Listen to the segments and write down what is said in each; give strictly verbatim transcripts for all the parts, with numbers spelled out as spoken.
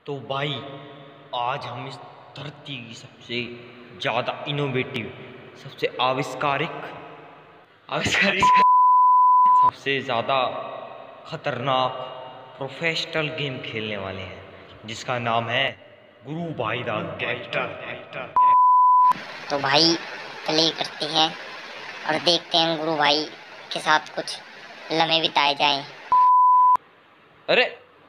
तो भाई आज हम इस धरती की सबसे ज़्यादा इनोवेटिव, सबसे आविष्कारिक आविष्कारिक सबसे ज़्यादा खतरनाक प्रोफेशनल गेम खेलने वाले हैं, जिसका नाम है गुरु भाई दा गैंगस्टर। तो भाई प्ले करते हैं और देखते हैं गुरु भाई के साथ कुछ लम्हे बिताए जाएं। अरे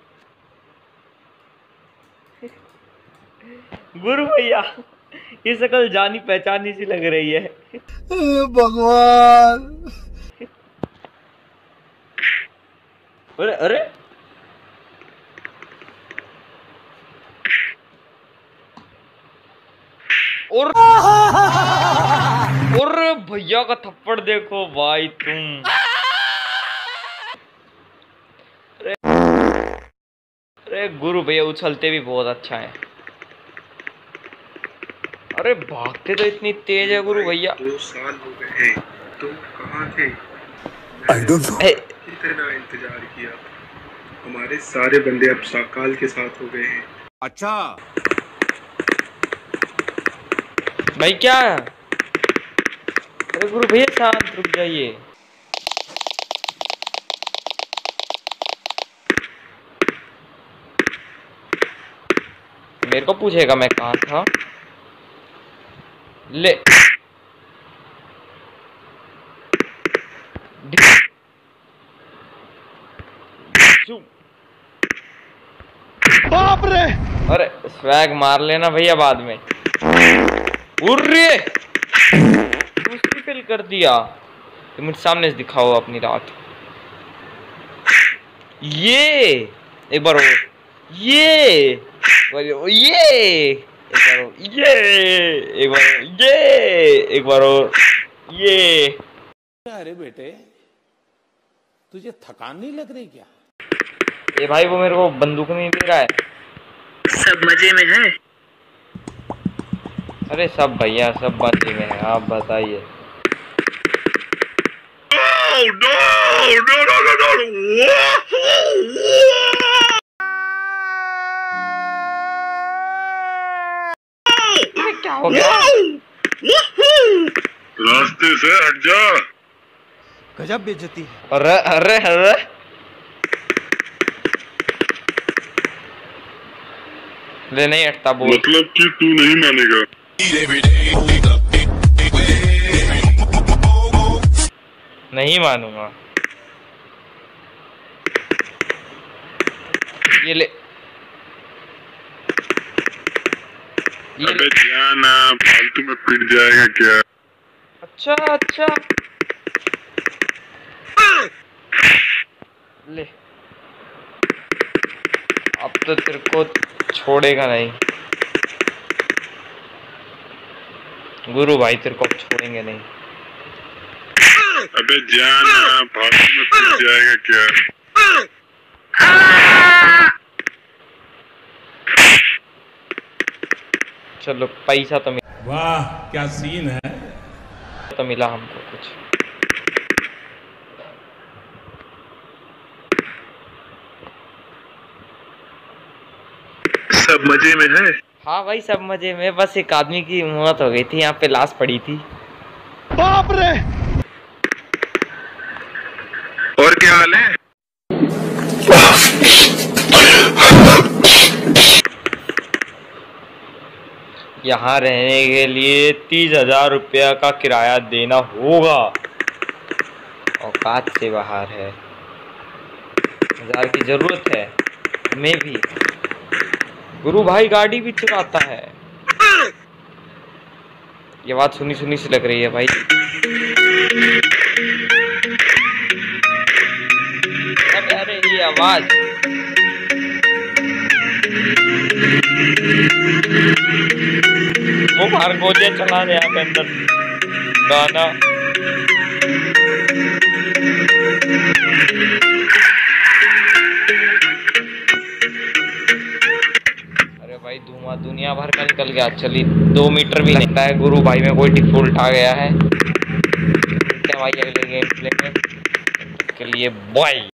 गुरु भैया, ये शकल जानी पहचानी सी लग रही है। भगवान। अरे अरे और और भैया का थप्पड़ देखो भाई तुम। अरे अरे गुरु भैया उछलते भी बहुत अच्छा है। अरे भागते तो इतनी तेज है गुरु भैया। दो साल हो गए हैं, तुम कहाँ थे? I don't know. इतना इंतजार किया। हमारे सारे बंदे अब साकाल के साथ हो गए हैं। अच्छा भाई क्या? अरे गुरु भैया शांत रुक जाइए। मेरे को पूछेगा मैं कहाँ था? ले बाप रे। अरे स्वैग मार लेना भैया बाद में। उर्रे दोस्ती फेल कर दिया। तो मुझे सामने से दिखाओ अपनी रात। ये एक बार और, ये ये एक बार और, ये एक बार और, ये एक बार और, ये। अरे बेटे, तुझे थकान नहीं लग रही क्या? ये भाई वो मेरे को बंदूक नहीं दे रहा है। सब मजे में है। अरे सब भैया सब मजे में है, आप बताइए। क्या हो गया? रास्ते से हट जा। गजब बेइज्जती है। अरे अरे अरे ले नहीं हटता बोल। मतलब कि तू नहीं मानेगा। नहीं मानूंगा। ये ले ये अबे जाना, फालतू में पिट जाएगा क्या? अच्छा अच्छा ले, अब तो तेरे को छोड़ेगा नहीं गुरु भाई, तेरे को अब छोड़ेंगे नहीं। अबे जाना, फालतू में पिट जाएगा क्या? चलो पैसा तो मिला। वाह क्या सीन है। तो मिला हमको कुछ। सब मजे में है। हाँ भाई सब मजे में, बस एक आदमी की मौत हो गई थी, यहाँ पे लाश पड़ी थी। बाप रे। और क्या हाल है? यहाँ रहने के लिए तीस हजार रुपया का किराया देना होगा। औकात से बाहर है। हजार की जरूरत है हमें भी। गुरु भाई गाड़ी भी चुराता है। ये बात सुनी सुनी सी लग रही है भाई। अरे अरे ये आवाज। वो बाहर गोलियां चला रहे यहाँ पे अंदर गाना। अरे भाई धुआं दुनिया भर का निकल गया। चलिए दो मीटर भी लगता है गुरु भाई में कोई डिफॉल्ट आ गया है। भाई अगले गेम प्ले में के लिए बॉय।